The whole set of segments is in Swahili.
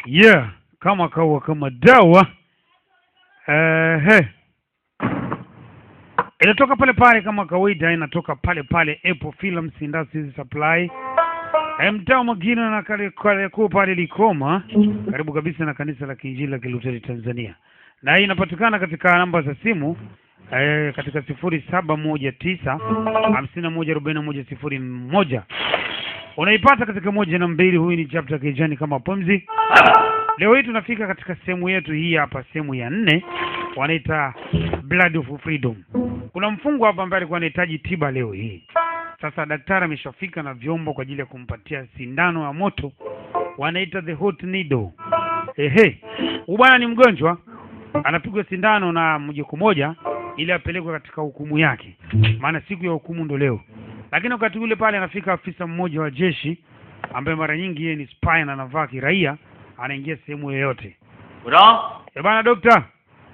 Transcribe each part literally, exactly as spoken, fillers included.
Yeah, kama kawa kama dawa. Eh, he. Inatoka pale pale kama kawaida, inatoka pale pale Apple Films Industries Supply. Mtaa mwingine na kale kale kwa pale Likoma, karibu kabisa na kanisa la Kiinjili la Kiluteri Tanzania. Na hii inapatikana katika namba za simu eh, katika sifuri saba moja tisa hamsini na moja arobaini na moja sifuri moja. Unaipata katika moja na mbili. Huyu ni chapter kijani kama pumzi. Leo hii tunafika katika sehemu yetu hii hapa, sehemu ya nne, wanaita Blood of Freedom. Kuna mfungwa hapa ambaye alikuwa anahitaji tiba leo hii. Sasa daktari ameshafika na vyombo kwa ajili ya kumpatia sindano ya moto, wanaita the hot needle. Ehe, bwana ni mgonjwa, anapigwa sindano na moja kwa moja ili apelekwe katika hukumu yake, maana siku ya hukumu ndo leo. Lakini wakati ule pale anafika afisa mmoja wa jeshi ambaye mara nyingi yeye ni spy na anavaa kiraia, anaingia sehemu yoyote. Bwana? Eh bwana dokta.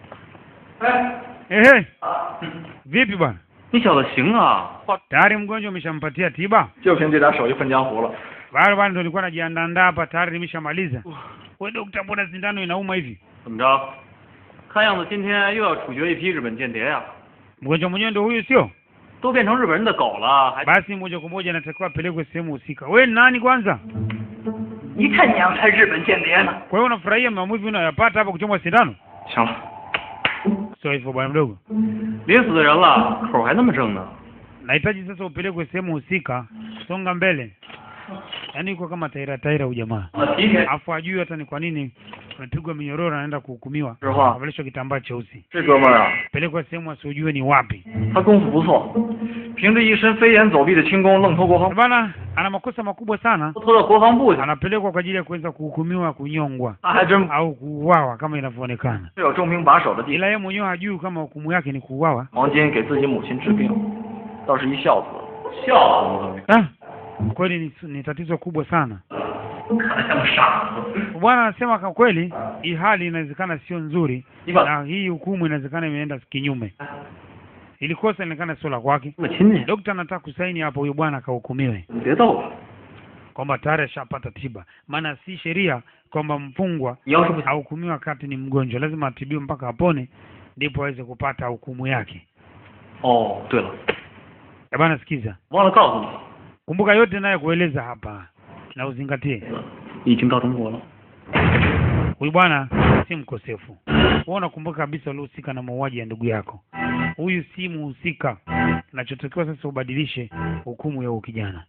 Ehe. Vipi bwana? Ni shao de xing ah. Tayari mgonjwa umeshampatia tiba? 就凭这点手艺分江湖了。 Bado bwana ndo nilikuwa najiandaa hapa, tayari nimeshamaliza. Wewe dokta, mbona sindano inauma hivi? 怎么着？看样子今天又要处决一批日本间谍呀、 Mgonjwa mwenyewe ndo huyu sio? 都变成日本人的狗了，还 Basi moja kwa moja anatakiwa apelekwe sehemu husika. Wewe ni nani kwanza? 一看娘才日本间谍呢。 Kwa hiyo unafurahia maumivu unayopata hapa kuchomwa sindano? 行了， Sio hivyo bwana mdogo. 临死的人了，口还那么正呢。 Nahitaji sasa upelekwe sehemu husika. Songa mbele. Yaani uko kama taira taira huyu jamaa. 那提前 Afu ajui hata ni kwa nini amepigwa minyororo anaenda kuhukumiwa. 实话， Avalishwa kitambaa cheusi. 这哥们儿啊， Pelekwa sehemu asijue ni wapi. 他功夫不错，凭着一身飞檐走壁的轻功，愣脱国防， Bwana ana makosa makubwa sana. 都拖到国防部去， Anapelekwa kwa ajili ya kuweza kuhukumiwa kunyongwa 他还真 au kuuawa kama inavyoonekana. 是有重兵把守的地 Ila yeye mwenyewe hajui kama hukumu yake ni kuuawa. 黄金给自己母亲治病，倒是一孝子。 笑死我了， Ah, kweli ni, ni tatizo kubwa sana. 看得像个傻子。 Bwana anasema kwa kweli hii hali inawezekana sio nzuri 你把 na hii hukumu inawezekana imeenda kinyume. Ilikosa inaonekana sio la kwake. 这么亲戚， Daktari anataka kusaini hapo huyo bwana akahukumiwe 你别逗了。 kwamba tayari ashapata tiba. Maana si sheria kwamba mfungwa 你要是不想， ahukumiwa wakati ni mgonjwa, lazima atibiwe mpaka apone ndipo aweze kupata hukumu yake. 哦，对了， Eh bwana sikiza. 忘了告诉你， Kumbuka yote naye kueleza hapa na uzingatie. 你已经到中国了。 Huyu bwana si mkosefu. Wewe unakumbuka kabisa ulihusika na mauaji ya ndugu yako. Huyu si muhusika. Nachotakiwa sasa ubadilishe hukumu ya huyu kijana.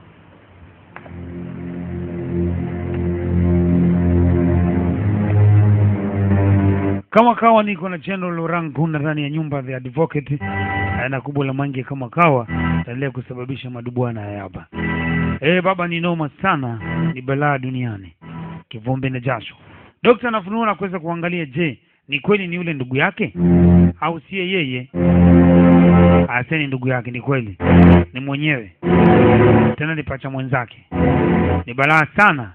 Kama kawa niko na General Laurent Nkunda ndani ya nyumba ya advocate na kubwa la mangi kama kawa taendelea kusababisha madubwana haya hapa. Eh baba ni noma sana, ni balaa duniani. Kivumbi na jasho. Daktari anafunua na kuweza kuangalia, je, ni kweli ni yule ndugu yake au siye yeye? Aseni ndugu yake, ni kweli. Ni mwenyewe. Tena ni pacha mwenzake. Ni balaa sana.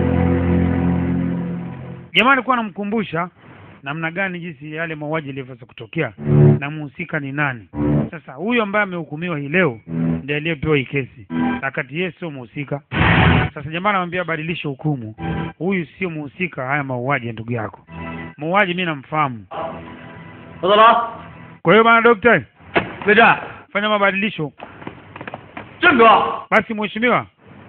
Jamaa alikuwa anamkumbusha namna gani jinsi yale mauaji yalivyoweza kutokea na mhusika ni nani. Sasa huyu ambaye amehukumiwa hii leo ndiye aliyepewa hii kesi, wakati yeye sio mhusika. Sasa jamaa anamwambia badilisha hukumu. Huyu sio mhusika haya mauaji ya ndugu yako. Mauaji mimi namfahamu. 我走了， Kwa hiyo bana daktari, 魏战， fanya mabadilisho. 郑哥， Basi mheshimiwa,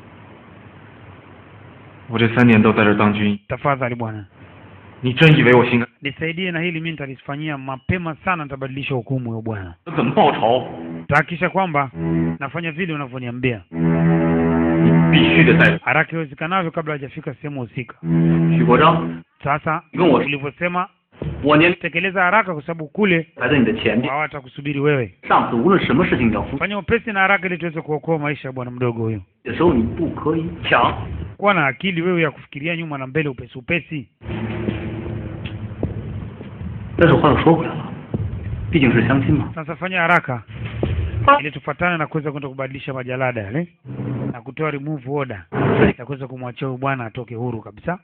我这三年都在这儿当军医， tafadhali bwana. 你真以为我心甘？ Nisaidie na hili, mimi nitalifanyia mapema sana, nitabadilisha hukumu hiyo bwana. 我怎么报仇？ Tahakisha kwamba nafanya vile unavyoniambia. 必须得在 Haraka iwezekanavyo kabla hajafika sehemu husika. 许国璋， Sasa 你跟我说， ulivyosema 我年 tekeleza haraka kwa sababu kule 排在你的前面。 hawatakusubiri wewe. 上次无论什么事情要负 Fanya upesi na haraka ili tuweze kuokoa maisha ya bwana mdogo huyo. 的时候，你不可以抢。 Kuwa na akili wewe ya kufikiria nyuma na mbele upesi upesi. 但是话又说回来了，毕竟是相亲嘛。 Sasa fanya haraka ili tufuatane na kuweza kwenda kubadilisha majalada yale na kutoa remove order na kuweza kumwachia huyu bwana atoke huru kabisa.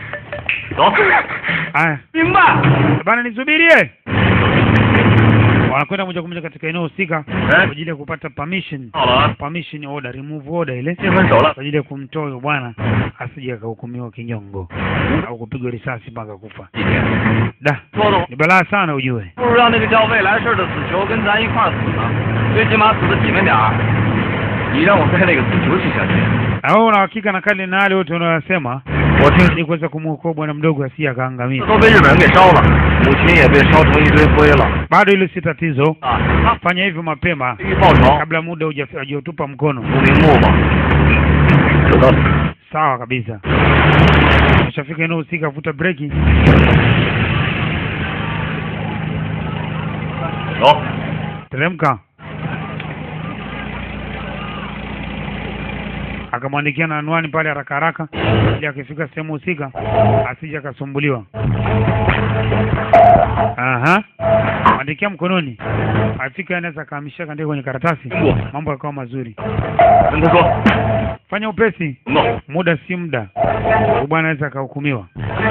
走， Haya, 明白。 bana nisubirie. wanakwenda moja kwa moja katika eneo husika kwa ajili ya kupata permission, permission order, remove order ile kwa ajili ya kumtoa huyo bwana asije akahukumiwa kinyongo au kupigwa risasi mpaka kufa. Da, ni balaa sana ujue. 不如让那个叫未来事的死囚跟咱一块死呢，最起码死的体面点儿。你让我带那个死囚去下去。 Hao na hakika na kale na wale wote wanasema 我听 ni kuweza kumuokoa bwana mdogo asije akaangamia. 都被日本人给烧了，母亲也被烧成一堆灰了。 Bado hilo si tatizo. 啊， Fanya hivyo mapema 预报仇， kabla muda hujatupa mkono. 不瞑目吧？知道。 Sawa kabisa. Ushafika eneo husika, vuta breki. 走。 Teremka. Akamwandikia na anwani pale haraka haraka ili akifika sehemu husika asije akasumbuliwa. Aha. Andikia mkononi. Afika anaweza kaamisha kandika kwenye karatasi. Mambo yakawa mazuri. Fanya upesi. Muda si muda. Bwana anaweza kahukumiwa.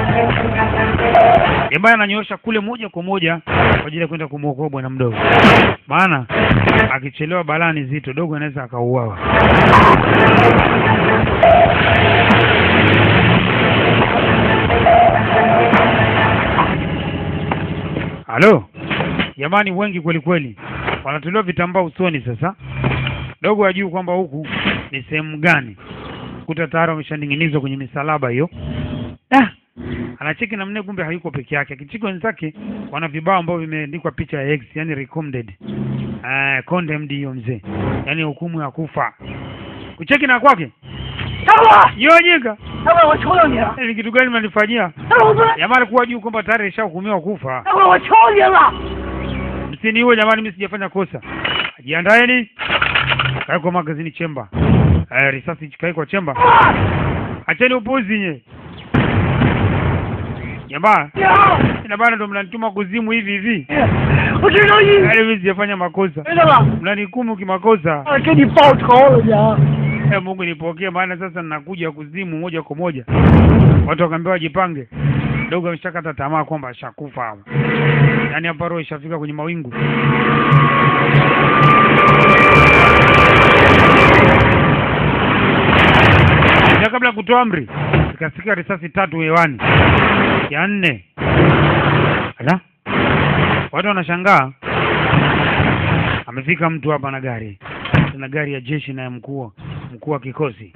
Yabaya ananyoosha kule moja kwa moja kwa ajili ya kwenda kumuokoa bwana mdogo. Maana akichelewa balani zito dogo anaweza akauawa. Halo. Jamani wengi kweli kweli. Wanatolewa vitambaa usoni sasa. Dogo ajui kwamba huku ni sehemu gani. Kuta tayari wameshaning'inizwa kwenye misalaba hiyo. Ah. Anacheki namna kumbe hayuko peke yake. Kichiko wenzake wana vibao ambao vimeandikwa picha ya X, yani recommended. Ah, condemned hiyo mzee. Yani hukumu ya kufa. Kucheki na kwake. Sawa. Yonyika. Sawa, 我求求你了。 Ni kitu gani mnanifanyia? Sawa, Jamani kuwa juu kwamba tayari ishahukumiwa kufa. sawa, 我求你了。 Msiniue jamani, mimi sijafanya kosa. Jiandaeni. Kae kwa magazini chemba. Eh, risasi kae kwa chemba. Acheni upuzi nye. Jamaa. Ina bana ndo mnanituma kuzimu hivi hivi. 我知道你。 Hali mimi sijafanya makosa. 知道了。 Mnanihukumu kimakosa. 我给你报仇了娘。 Eh, Mungu nipokee maana sasa ninakuja kuzimu moja kwa moja. Watu wakaambiwa wajipange. Dogo ameshakata tamaa kwamba ashakufa hapa. Yaani hapa roho ishafika kwenye mawingu. Na kabla kutoa amri, sikasikia risasi tatu hewani. Ya nne. Ala? Watu wanashangaa. Amefika mtu hapa na gari. Na gari ya jeshi na ya mkuu, mkuu wa kikosi.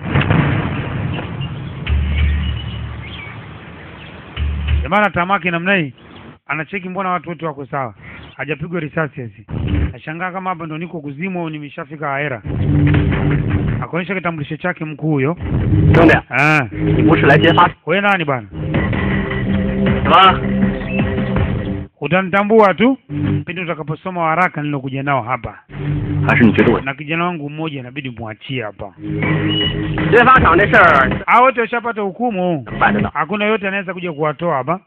Jamaa tamaki namna hii, anacheki mbona watu wote wako sawa. Hajapigwa risasi hizi. Nashangaa kama hapa ndo niko kuzimu au nimeshafika ahera. Akaonyesha kitambulisho chake mkuu huyo. 兄弟， Ah, 我是来揭发。 wewe nani bana? 什么？ Utanitambua tu pindi utakaposoma haraka nilokuja nao hapa. 还是你觉得我？ Na kijana wangu mmoja inabidi muachie hapa. 揭发厂这事儿 Hao wote washapata hukumu. 办着呢。 Hakuna yote anaweza kuja kuwatoa hapa.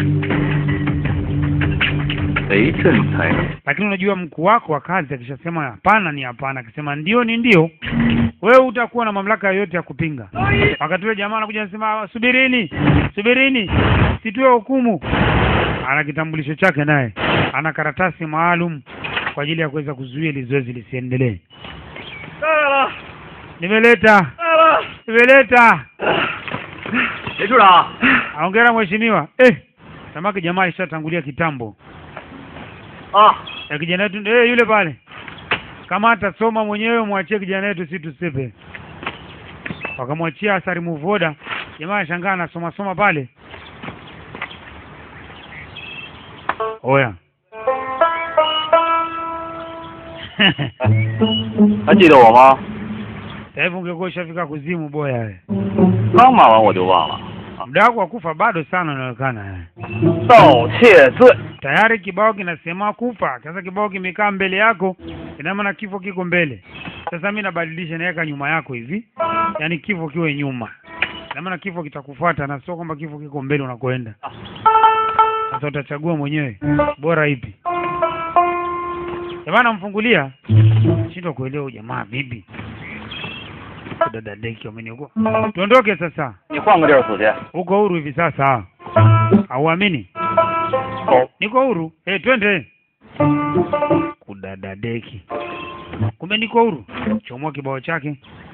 贼正才呢。 Lakini unajua mkuu wako wa kazi akishasema hapana ni hapana, akisema ndio ni ndio, wewe utakuwa na mamlaka yoyote ya kupinga. Wakati ule jamaa anakuja anasema subirini, subirini, situe hukumu. Ana kitambulisho chake naye, ana karatasi maalum kwa ajili ya kuweza kuzuia ile zoezi lisiendelee. Nimeleta, nimeleta. 谁处长？ Hongera mheshimiwa. Eh, samaki jamaa alishatangulia kitambo. 啊， Ya kijana wetu eh yule pale. Kama atasoma mwenyewe mwachie kijana wetu si tusipe. Wakamwachia asari muvoda. Jamaa shangaa anasoma soma pale. Oya. 还记得我吗？ Sasa hivi ungekuwa ushafika kuzimu boya wewe. 刚骂完我就忘了。 Muda wako wa kufa bado sana unaonekana wewe. 盗窃罪。 Tayari kibao kinasema kufa. Sasa kibao kimekaa mbele yako, ina maana kifo kiko mbele. Sasa mimi nabadilisha naweka nyuma yako hivi. Yaani kifo kiwe nyuma. Ina maana kifo kitakufuata na sio kwamba kifo kiko mbele unakoenda. Sasa utachagua mwenyewe bora ipi. Jamani mfungulia. Shindwa kuelewa jamaa bibi. Dada deki wameniogoa. Tuondoke sasa. 你换个地儿死去。 Uko huru hivi sasa. Hauamini? Oh. Niko huru. Eh, twende. Udadadeki. Kumbe niko huru. Chomoa kibao chake.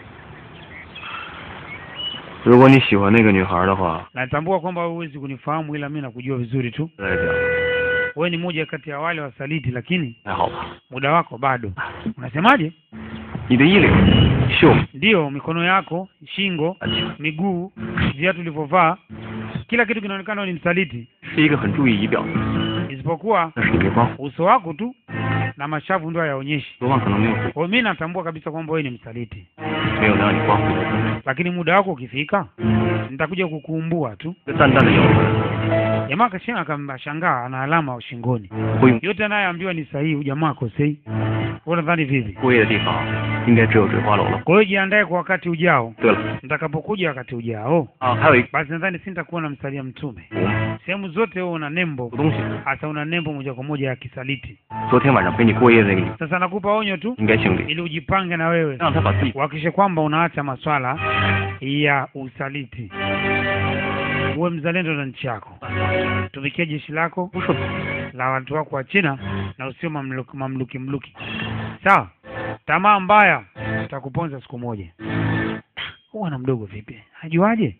如果你喜欢那个女孩的话， Natambua kwamba huwezi kunifahamu ila mimi nakujua vizuri tu. 来讲 Wewe ni mmoja kati ya wale wasaliti lakini 还好吧。 muda wako bado. Unasemaje? 你的衣领、袖、 Ndio, mikono yako, shingo, 感情 miguu, viatu ulivyovaa, kila kitu kinaonekana ni msaliti. 是一个很注意仪表， Isipokuwa 那是你别光。 uso wako tu na mashavu ndio hayaonyeshi. 罗旺可能没有 Kwa mimi natambua kabisa kwamba wewe ni msaliti. 没有让你光顾的， Lakini muda wako ukifika, nitakuja kukuumbua tu. 这淡淡的咬痕， Jamaa kashangaa akambashangaa ana alama shingoni. 不用 Yote anayeambiwa ni sahihi, huyu jamaa akosei. Wewe unadhani vipi? 过夜的地方应该只有坠花楼了。 Kwa hiyo jiandae kwa wakati ujao. 对了， Nitakapokuja wakati ujao, 啊，还有一 basi nadhani sitakuwa na msalia mtume. 股 Sehemu zote wewe una nembo, 有东西， hasa una nembo moja kwa moja ya kisaliti. 昨天晚上陪你过夜的那个女， Sasa nakupa onyo tu 应该姓李， ili ujipange na wewe. 让她把自己 Uhakikishe kwamba unaacha maswala ya usaliti. Uwe mzalendo na nchi yako. Tumikia jeshi lako 不顺。 la watu wako wa China na usio mamluki mamluki mluki. Sawa? Tamaa mbaya utakuponza siku moja. Huwa na mdogo vipi? Hajuaje?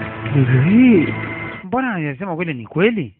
Mbona anasema kweli ni kweli?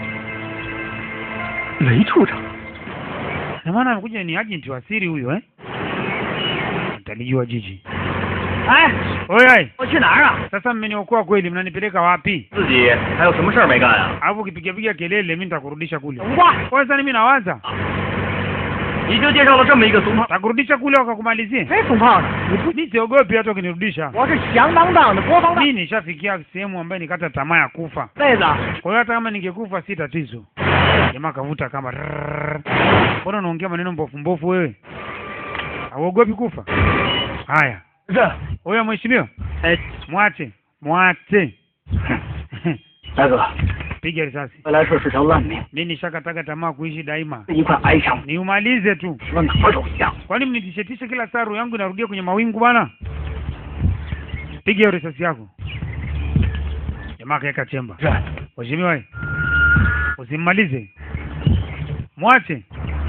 雷处长， Na maana amekuja ni agent wa siri huyo eh? Mtalijua jiji. 哎， Oi, 我去哪儿啊？ sasa mmeniokoa kweli, mnanipeleka wapi? 自己还有什么事儿没干啊？ Alafu ukipiga piga kelele mimi nitakurudisha kule. 等吧， Kwa sasa mimi nawaza, 你就介绍了这么一个怂炮， takurudisha kule wakakumalizie. 谁怂炮呢？你不， Mimi siogopi hata ukinirudisha. 我是响当当的国防大 Mimi nishafikia sehemu ambayo nikata tamaa ya kufa. 妹子， Kwa hiyo hata kama ningekufa si tatizo. Jamaa kavuta kama rrrr. Mbona unaongea maneno mbofu mbofu wewe? Hauogopi kufa? Haya. 是， Wewe mheshimiwa, 哎， mwache, mwache. 大哥， Piga risasi. 未来事是条烂命， Mimi nishakataka tamaa kuishi daima. 是一块哀伤， Niumalize tu. 和哪儿都一样。 Kwani mnitishetishe kila saa roho yangu inarudia kwenye mawingu bwana? Piga hiyo risasi yako. Jamaa kaeka chemba. 是， Mheshimiwa, usimmalize. Mwache.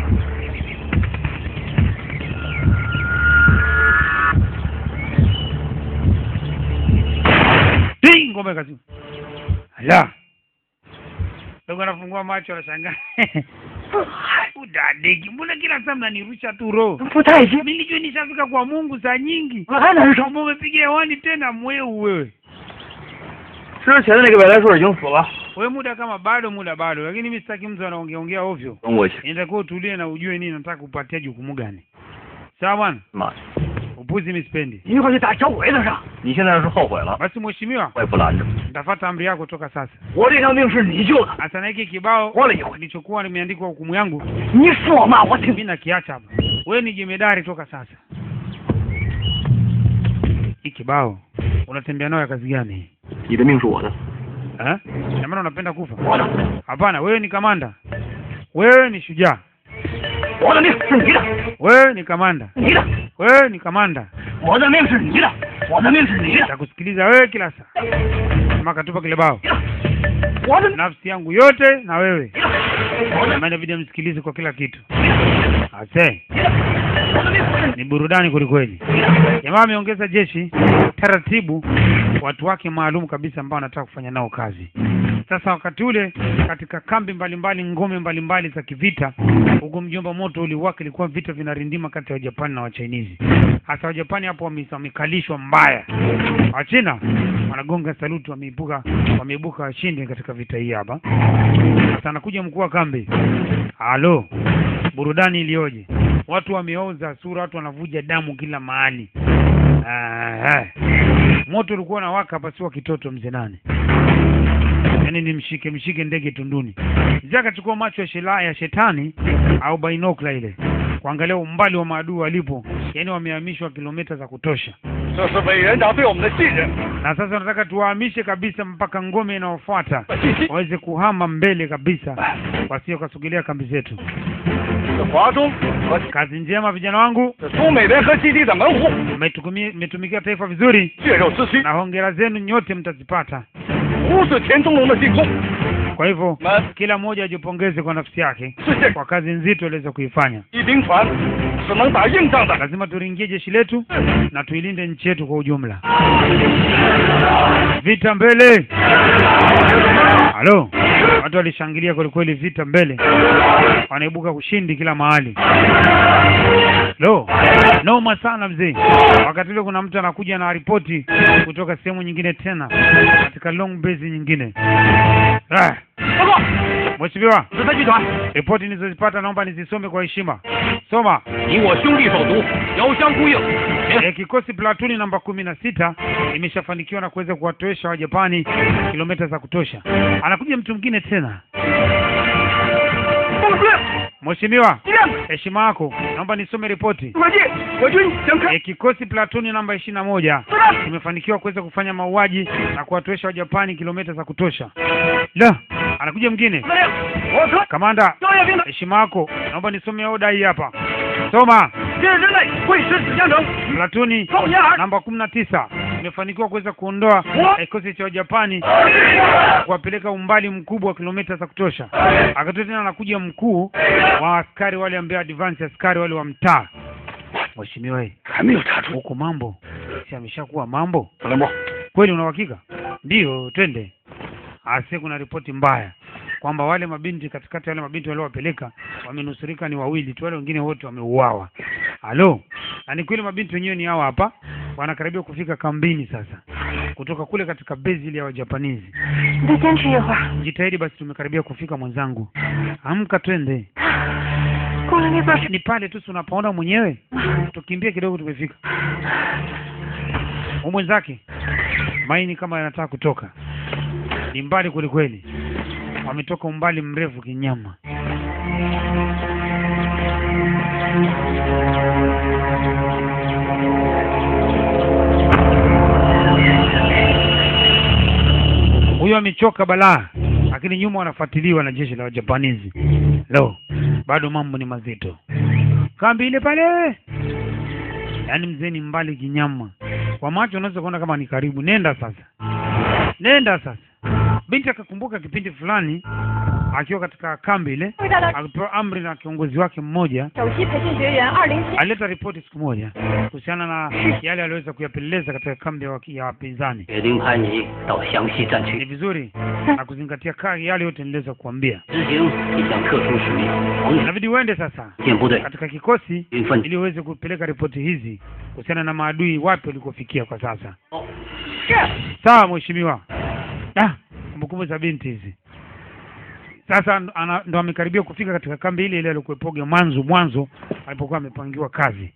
Ding, ngome kazi. Ala. Ndio anafungua macho anashangaa. Udadeki, mbona kila saa mnanirusha tu roho? 不太行， Mimi nilijua nishafika kwa Mungu saa nyingi. 我还难受。 Kama umepiga hewani tena mweu wewe. 之前的那个未来数已经死了， Wewe muda kama bado muda bado, lakini mimi sitaki mtu anaongea ongea ovyo. 跟我去。 Inatakiwa utulie na ujue nini nataka kupatia jukumu gani. Sawa bwana? 妈， Upuzi mimi sipendi. 一会儿就打小鬼子上， 你现在是后悔了， Basi mheshimiwa, 我也不拦着。 nitafuata amri yako toka sasa. 我这条命是你救的， Hasa na hiki kibao 活了一回， kilichokuwa nimeandikwa hukumu yangu, 你说嘛，我听 mimi nakiacha hapa. Wewe ni jemedari toka sasa. Hiki kibao unatembea nayo ya kazi gani? 你的命是我的， Eh? Na maana unapenda kufa? 我的， Hapana, wewe ni kamanda. Wewe ni shujaa. 我的命是你的， Wewe ni kamanda. 你的， Wewe ni kamanda. 我的命是你的，我的命是你的， Nitakusikiliza wewe kila saa. Kama katupa kile bao. 我的， Nafsi yangu yote na wewe. 我的， Maana inabidi msikilize kwa kila kitu. Ase, 我的命是 ni burudani kwelikweli. Jamaa ameongeza jeshi taratibu, watu wake maalum kabisa ambao anataka kufanya nao kazi. Sasa wakati ule katika kambi mbalimbali, ngome mbalimbali za kivita, huko mjomba moto uliwaka, ilikuwa vita vinarindima kati ya Japani na Wachinese. Hasa Wajapani hapo wamekalishwa mbaya. Wachina wanagonga saluti, wameibuka wameibuka washindi katika vita hii hapa. Sasa anakuja mkuu wa kambi. Halo. Burudani ilioje. Watu wameoza sura, watu wanavuja damu kila mahali. Ah, moto ulikuwa unawaka hapa, sio kitoto mzee nani. Yaani ni mshike mshike ndege tunduni. Mzee akachukua macho ya shela ya shetani au binocular ile kuangalia umbali wa maadui walipo. Yaani wamehamishwa kilomita za kutosha. 这是委员长对我们的信任。 Na sasa nataka tuwahamishe kabisa mpaka ngome inayofuata. Waweze kuhama mbele kabisa. Wasio kasugilia kambi zetu. 华中和 Kazi njema vijana wangu. 中美联合基地的门户， Mmetumikia taifa vizuri. 血肉之躯， Na hongera zenu nyote mtazipata. 无视田中龙的进攻。 Kwa hivyo kila mmoja ajipongeze kwa nafsi yake kwa kazi nzito aliweza kuifanya. 一兵团是能打硬仗的。 Lazima turingie jeshi letu na tuilinde nchi yetu kwa ujumla. Vita mbele. Halo. Watu walishangilia kweli kweli, vita mbele. Wanaibuka kushindi kila mahali. Lo, noma sana mzee. Wakati ule kuna mtu anakuja na ripoti kutoka sehemu nyingine tena katika long base nyingine. Ah. Mheshimiwa, 十三剧团， ripoti nilizozipata naomba nizisome kwa heshima. Soma. 你我兄弟手足，遥相呼应。 E, kikosi platuni namba kumi na sita imeshafanikiwa na kuweza kuwatoesha wa Japani kilomita za kutosha. Anakuja mtu mwingine tena. Mheshimiwa, heshima yako, naomba nisome ripoti. 主席，我军将开 E, kikosi platuni namba ishirini na moja kimefanikiwa kuweza kufanya mauaji na kuwatoesha wa Japani kilomita za kutosha. La, anakuja mwingine. 司令，我村 Kamanda, 交业兵的 heshima yako, naomba nisome oda hii hapa. Soma. 一日之内会使此江城 Platuni 少年儿 namba kumi na tisa imefanikiwa kuweza kuondoa kikosi cha Japani kuwapeleka umbali mkubwa wa kilomita za kutosha. Akatoa tena anakuja mkuu wa askari wale ambao advance askari wale wa mtaa. Mheshimiwa, 还没有查出。 huko mambo si ameshakuwa mambo 司令部， kweli, una uhakika? Ndio, twende. Ase kuna ripoti mbaya kwamba wale mabinti katikati wale mabinti waliowapeleka wamenusurika ni wawili tu, wale wengine wote wameuawa. Halo, na ni kweli mabinti wenyewe ni hawa hapa, wanakaribia kufika kambini sasa kutoka kule katika base ile ya Wajapanizi. 你再坚持一会儿， Jitahidi basi, tumekaribia kufika mwenzangu. Amka twende. 过了那段时 Ni pale tu unapaona mwenyewe. Tukimbie kidogo tumefika. Mwenzake maini kama yanataka kutoka. Ni mbali kweli kweli. Wametoka umbali mrefu kinyama. Huyo amechoka balaa, lakini nyuma wanafuatiliwa na jeshi la Japanizi. Lo, bado mambo ni mazito. Kambi ile pale. Yaani mzee ni mbali kinyama. Kwa macho unaweza kuona kama ni karibu. Nenda sasa. Nenda sasa. Binti akakumbuka kipindi fulani akiwa katika kambi ile, alipewa amri na kiongozi wake mmoja, 首席培训学员二零七 alileta ripoti siku moja kuhusiana na yale aliweza kuyapeleleza katika kambi ya waki- ya wapinzani. 决定派你到湘西战 Ni 区 vizuri na kuzingatia kali yale yote niliweza kuambia. 执行一项特殊使命，黄 Inabidi uende sasa 建部队 katika kikosi 军分 ili uweze kupeleka ripoti hizi kuhusiana na maadui wapi walikofikia kwa sasa. 是 Sawa mheshimiwa. Ah, kumbukumbu za binti hizi. Sasa ana, ndo amekaribia kufika katika kambi ile ile alikuwepoga mwanzo mwanzo alipokuwa amepangiwa kazi.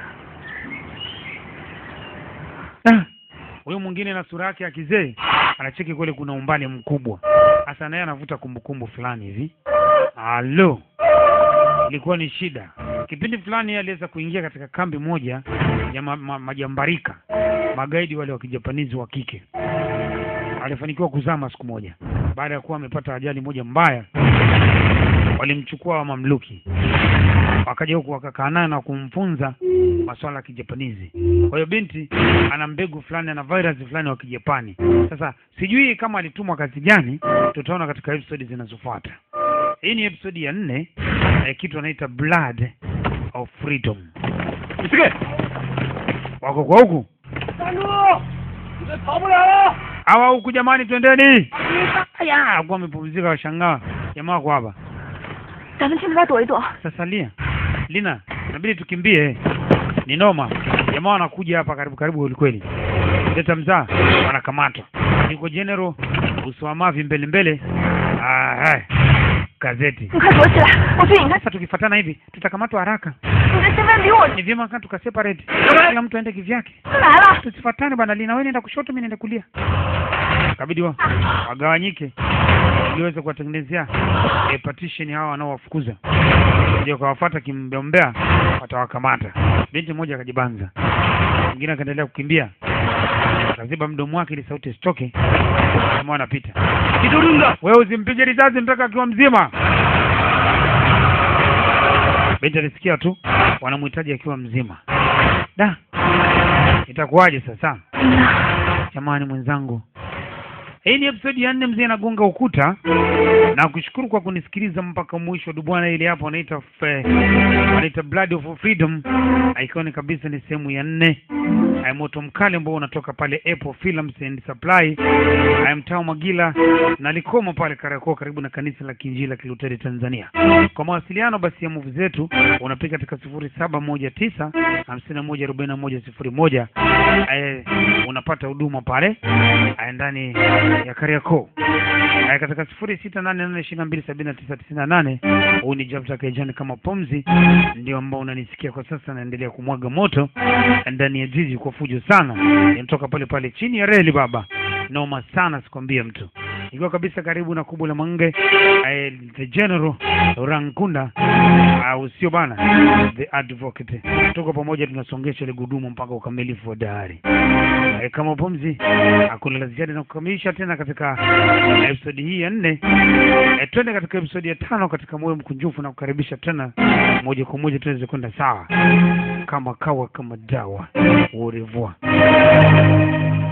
Ah, huyo mwingine na sura yake ya kizee anacheki kule kuna umbali mkubwa. Sasa naye anavuta kumbukumbu fulani hivi. Halo. Ilikuwa ni shida. Kipindi fulani aliweza kuingia katika kambi moja ya ma, ma, majambarika, magaidi wale wa Kijapanizi wa kike. Alifanikiwa kuzama siku moja baada ya kuwa amepata ajali moja mbaya. Walimchukua wa mamluki, wakaja huku wakakaa naye na kumfunza masuala ya Kijapanizi. Kwa hiyo binti ana mbegu fulani, ana virus fulani wa Kijapani. Sasa sijui kama alitumwa kazi gani, tutaona katika episode zinazofuata. Hii ni episode ya nne na kitu anaita Blood of Freedom. 你这个， Wako kwa huku 站住！你这跑不了了。 hawa huku jamani, twendeni. Aya, akuwa amepumzika washangaa. Jamaa wako hapa. 咱们去那边躲一躲。 Sasa Lia, Lina, inabidi tukimbie. Ni noma. Jamaa wanakuja hapa karibu karibu kweli kweli. Leta mzaa, wanakamatwa. Niko general usiwamavi mbele mbele. Ah, hai. Gazeti. 你快躲起来，我去引开。 Sasa tukifuatana hivi tutakamatwa haraka. 你的身份离我 Ni vyema kama tukaseparate. Kila mtu aende kivyake. 来了。 Tusifuatane bana. Lina, wewe nenda kushoto, mimi nenda kulia. Kabidi wa wagawanyike ili waweze kuwatengenezea e partition hawa wanaowafukuza. Ndio kawafuata kimbeombea, watawakamata. Binti mmoja akajibanza. Mwingine akaendelea kukimbia. Akaziba mdomo wake ili sauti isitoke. Kama anapita. Kidurunga. Wewe usimpige risasi mpaka akiwa mzima. Binti alisikia tu wanamhitaji akiwa mzima. Da. Itakuwaje sasa? Jamani mwenzangu. Hii ni episode ya nne, mzee anagonga ukuta. Na kushukuru kwa kunisikiliza mpaka mwisho. Dubwana ile hapo anaita anaita Blood of Freedom. Iconic kabisa, ni sehemu ya nne. Ai moto mkali ambao unatoka pale Apple Films and Supply. Ai mtao Magila na Likoma pale Kariakoo karibu na kanisa la Kiinjili la Kiluteri Tanzania. Kwa mawasiliano basi ya movie zetu unapiga katika sifuri saba moja tisa hamsini na moja arobaini na moja sifuri moja. Ai unapata huduma pale ai ndani ya Kariakoo. Ai katika sifuri sita nane nane ishirini na mbili sabini na tisa tisini na nane. Huu ni Jabta Kejani kama Pomzi, ndio ambao unanisikia kwa sasa. Naendelea kumwaga moto ndani ya jiji kwa fujo sana. Yanatoka pale pale chini ya reli baba. Noma sana sikwambia mtu. Ikiwa kabisa karibu na Kubwa la Mange, I, the General Rankunda au sio bana, the Advocate. Tuko pamoja tunasongesha ile gudumu mpaka ukamilifu wa dahari. E, kama Pomzi hakuna la ziada na kukamilisha tena katika episode hii ya nne. E, twende katika episode ya tano katika moyo mkunjufu na kukaribisha tena moja kwa moja tuweze kwenda sawa kama kawa kama dawa. Au revoir.